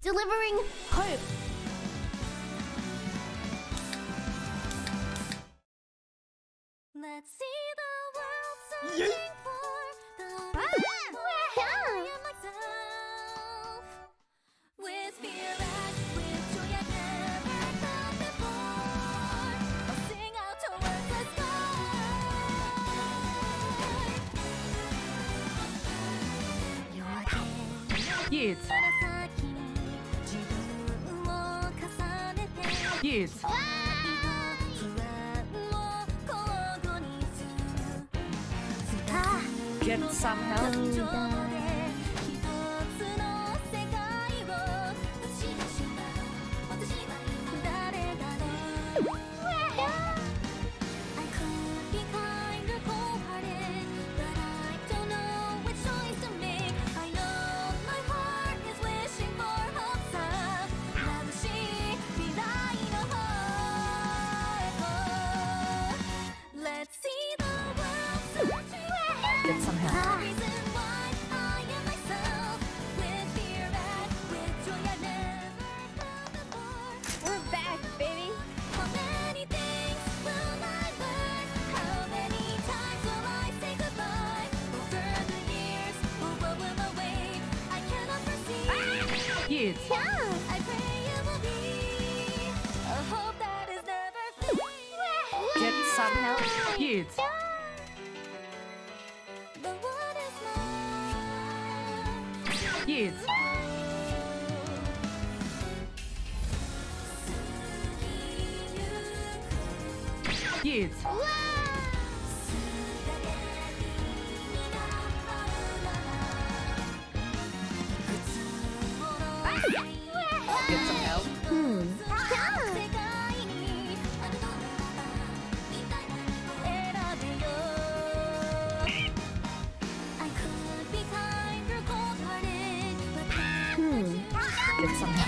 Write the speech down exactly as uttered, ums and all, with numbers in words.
delivering hope. Let's see the world searching for the reason why I am myself. With fear and with joy I never felt before. I'll sing out towards the sky. Yes. Yes. Get some help. Get some help. We're back, baby. How many things will I learn? How many times will I say goodbye? Over the years, oh, what will await? I cannot foresee. Yes. Yeah. I pray it will be a hope that is never fading. Get some help. Yes. But what is love? Yes. Yes. Get some help. Hmm. Get some help.